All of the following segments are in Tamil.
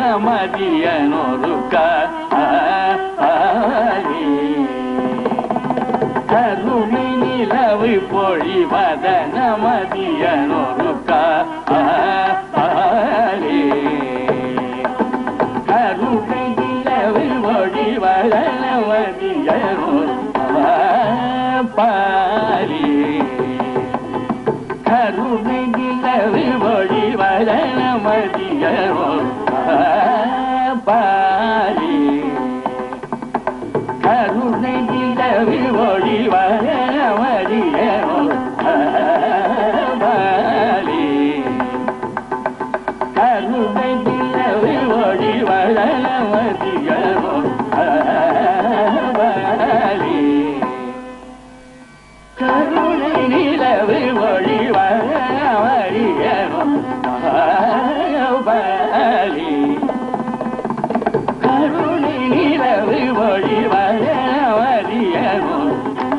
மதியனொரு கருணை நிலவு பொழிவதன மதியனொரு கருணை நிலவு பொழிவதன மதியனொரு கருணை நிலவு பொழிவதன மதியனொரு கருணை நிலவு பொழிவதன மதியனொரு கருணை நிலவு பொழிவதன மதியனொரு கருணை நிலவு பொழிவதன மதியனொரு கருணை நிலவு பொழிவதன மதியனொரு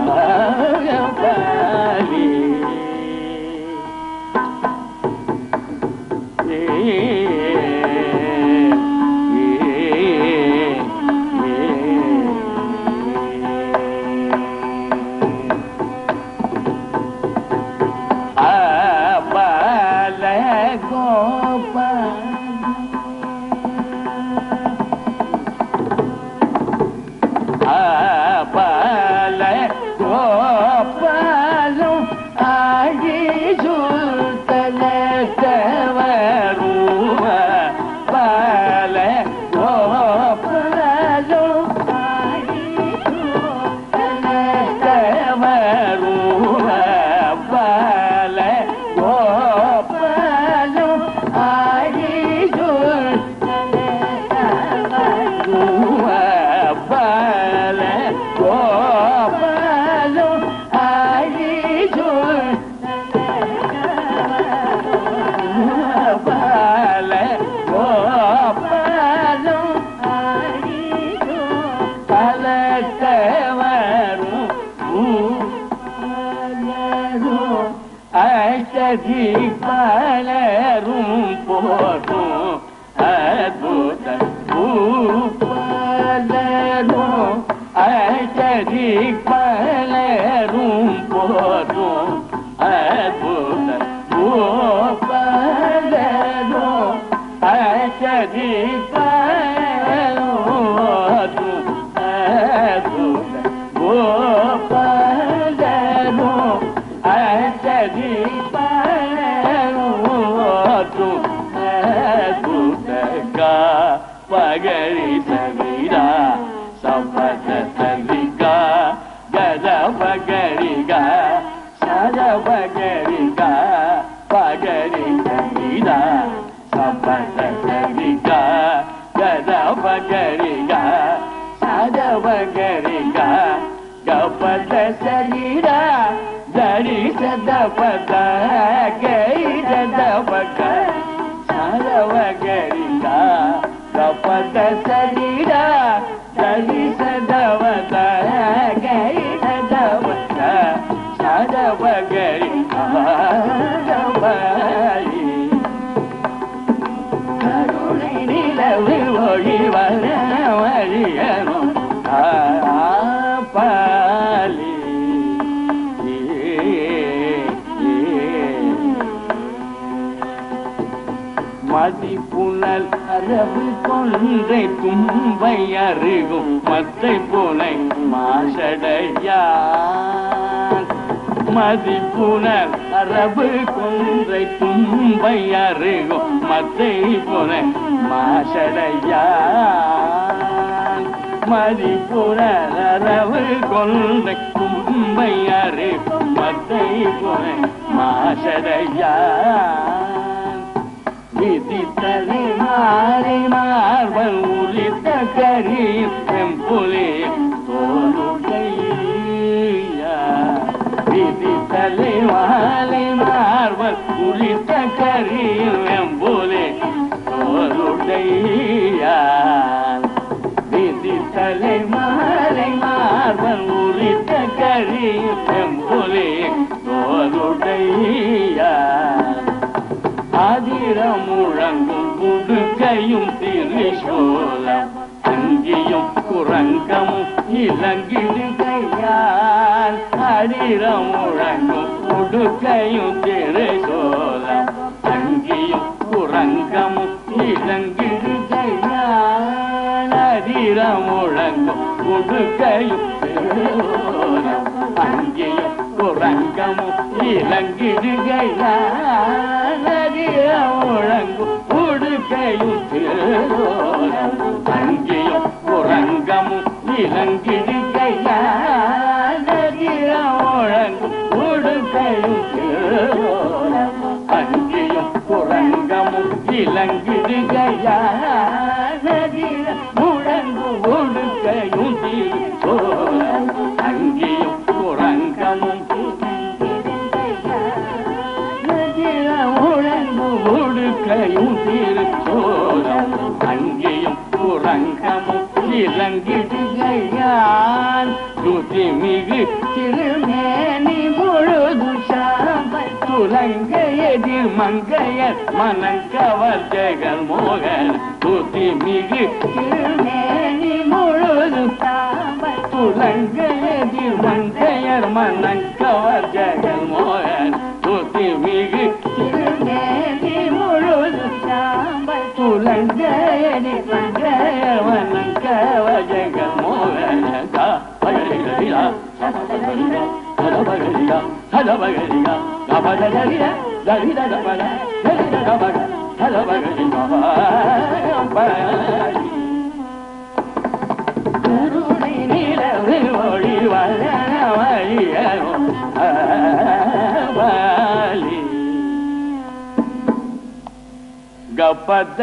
பலரும் போற்றும் அற்புத பலரும் அச்சரி பலரும் போற்றும் அற்புத பலரும் அச்சரி பலரும் அற்புத பலரும் அச்சரி பகரி சவிரா சபத சவிகா கத பகரிகா சத பகரிகா பகரி சவிரா சபத சவிகா கத பகரிகா சத பகரிகா கபத சவிரா தரி சத பத கை சத பக சதவகரிகா கபத சரீரா தரி சதவத கை சதவத சதவகரிகா கருணை நிலவு ஒழிவதன மதியனொரு பாலி மதிப்புணல் அரபு கொன்றை தும்பை அருகும் மத்தை புனை மாசடையான் மதிப்புணல் அரபு கொன்றை தும்பை அருகும் மத்தை புனை மாசடையான் மதிப்புணல் அரபு கொன்றை தும்பை அருகும் மத்தை புனை மாசடையான் விதித்தலை மாறி மார்பல் உரித்த கரீர் செம்புலி தோலுடையா விதித்தலை மாலை மார்பல் உரித்த கரீர் செம்புலி தோலுடையா விதித்தலை மாலை மார்பல் உரித்த கரீர் செம்புலி தோலுடையா அதிர முழங்கும் புதுக்கையும் திரு இளங்கிடுகையால் அடிரம் முழங்கும் உடுக்கையும் திருசோலம் அங்கியும் குரங்கமும் இளங்கிடுகையால் அடிரம் முழங்கும் உடுக்கையும் திருசோலம் அங்கியும் குரங்கமும் இளங்கிடுகையால் அடிரம் முழங்கும் உடுக்கையும் திருசோலம் அங்கியும் குரங்கமும் இளங்கிடுகையால் அடிரம் முழங்கும் உடுக்கையும் திருசோலம் அங்கியும் குரங்கமும் இளங்கிடுகையால் அடிரம் முழங்கும் உடுக்கையும் திருசோலம் அங்கியும் குரங்கமும் உடுக்கையும் திருச்சோரம் அங்கேயும் குரங்கமும் இளங்கிடுகையான் துதி மிகு திருமேனி முழுது சாம்பல் துலங்க எதிர் மங்கையர் மனங்கவர் ஜெகன் மோகன் துதி மிகு திருமேனி முழுது சாம்பல் துலங்க எதிர் மங்கையர் மனங்கவர் ஜெகன் மோகன் துதி மிகு திருமேனி முழுது சாம்பல் துலங்க எதிர் மங்கையர் மனங்கவர் ஜெகன் மோகன் பகரியா சபகரியா சபகரியா சபகரியா கபதரியா தரிதா கபத தரிதா கபத சபகரியா குருணை நிலவில் ஒளி வளரவழியோ வாலி கபத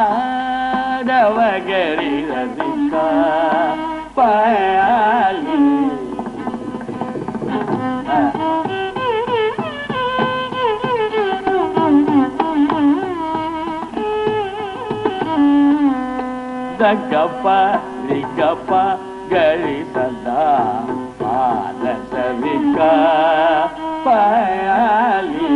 சாதவகரி ரதிகா பாலி Dagapa, rigapa, gari sada, palasavika, payali.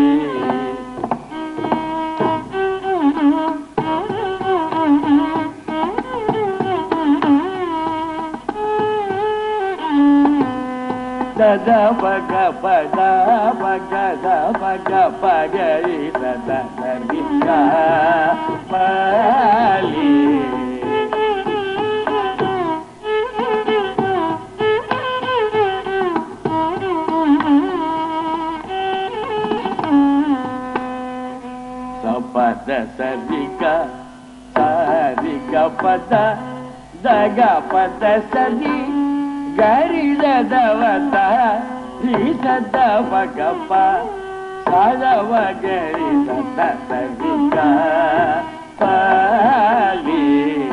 Dada baga pada baga da baga pagari sada savika, payali. Pada sadika sadika pada daga pada sadi gari dadavata risada vagapa sadava gari sada sadika pali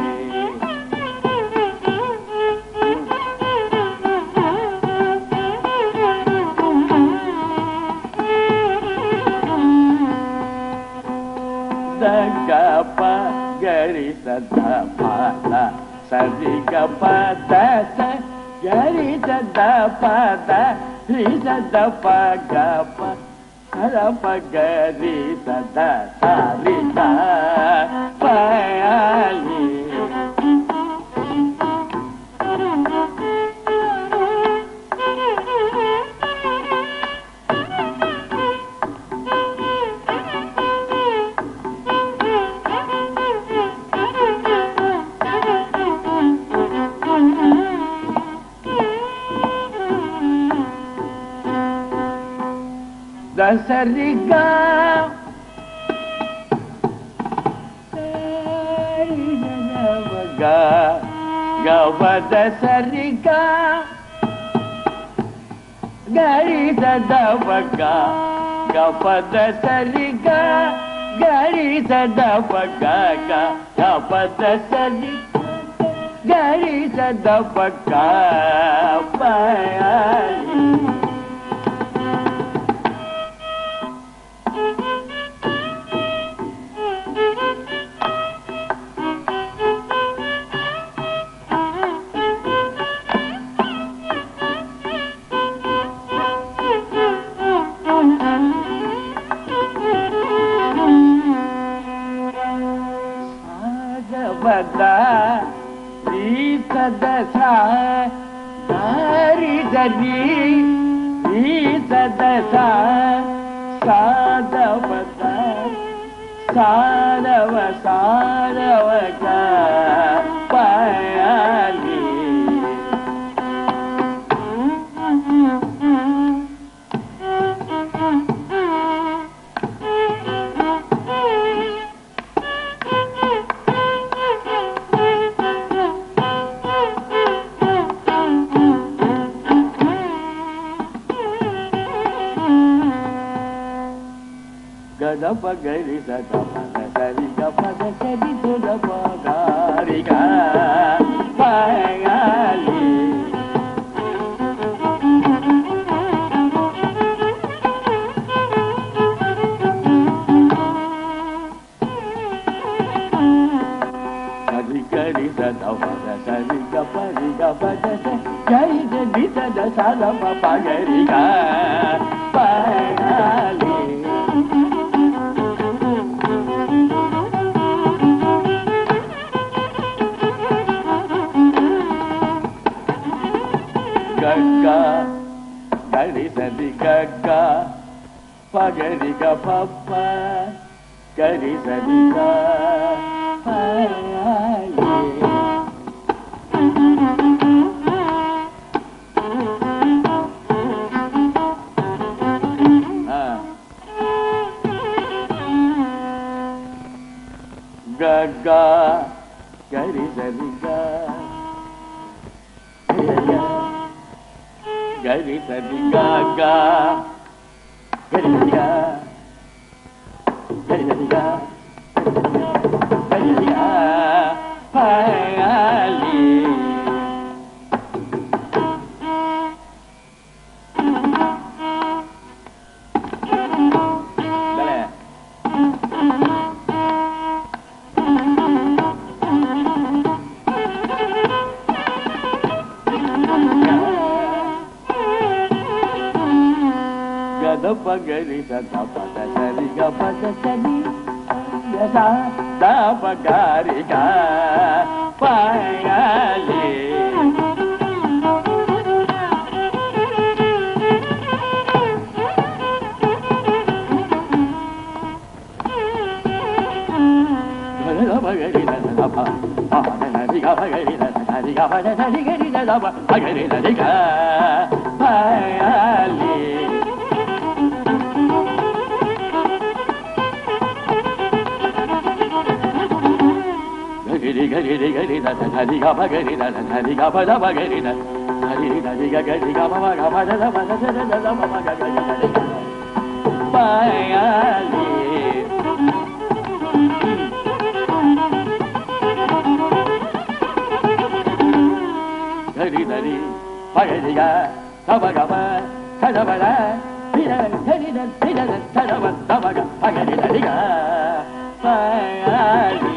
Dagapa gari sada pada sadika pada gari sada pada risada pagapa sarapa gari sada sarika payali Dasariga Gavada sarika Gari sadavaga Gavada sarika Gari sadavaga Gavada sarika Gari sadavaga Payali Bada, Rita Dasa, ri sa da sa sa da pa da sa da va ga pa li. Gada pa gari sa da pa da sa ri ga pa da sa ri do da pa ga ri ga pa ga li. Gari gari sa da pa da sa ri ga pa da sa gari gari sa da sa da pa ga ri ga pa ga li. Gaga, gari sadi gaga, pa gari ga pa pa, gari sadi ga pa li. Gaga, gari sadi ga. Gari sadi ga ga, gari sadi ga, gari sadi ga, gari sadi ga, pa li. Gada pa gari sa da pa da sa ri ga pa da sa ri ga sa da pa ga ri ga pa ga li. Gada pa gari sa da pa pa da sa ri ga pa gari sa da ri ga pa da sa ri ga ri da pa pa gari sa ri ga pa ga li. Gari gari gari da da ri ga pa gari da da ri ga pa da pa gari da ri da ri ga gari ga pa ga pa da da pa da da da da pa ga ga ga pa ga li. Gari da ri pa gari ga da pa ga pa da pa da ri da gari da ri da da da pa ga pa gari da ri ga pa ga li.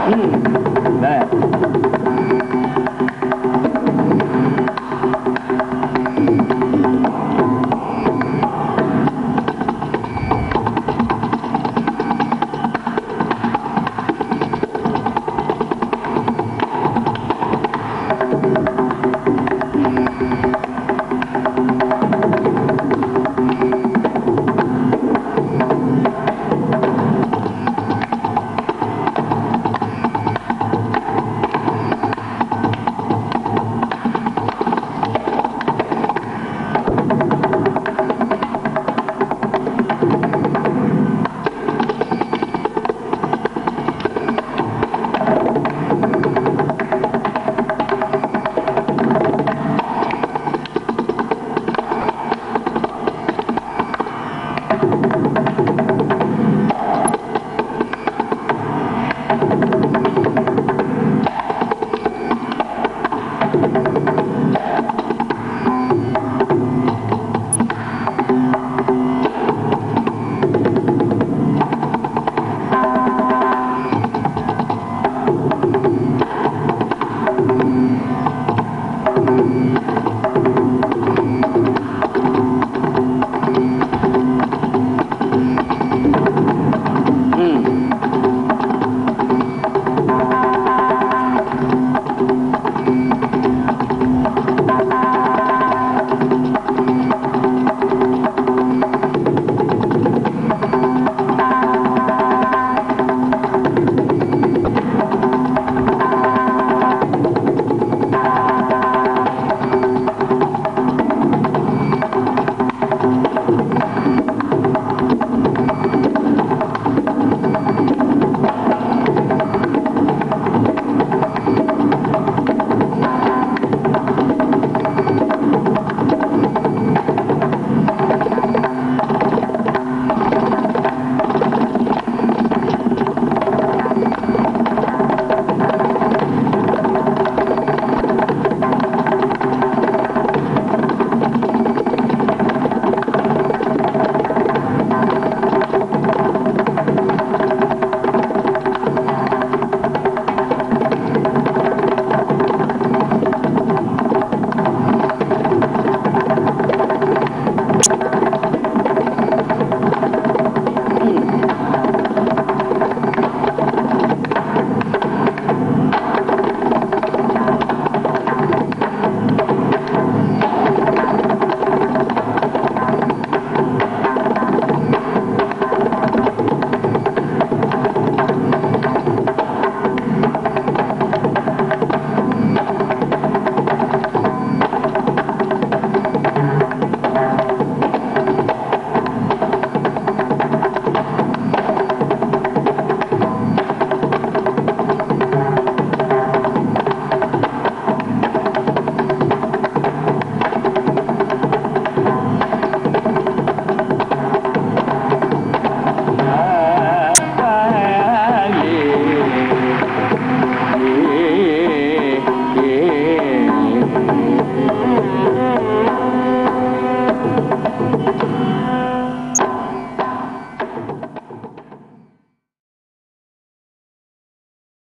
ம்.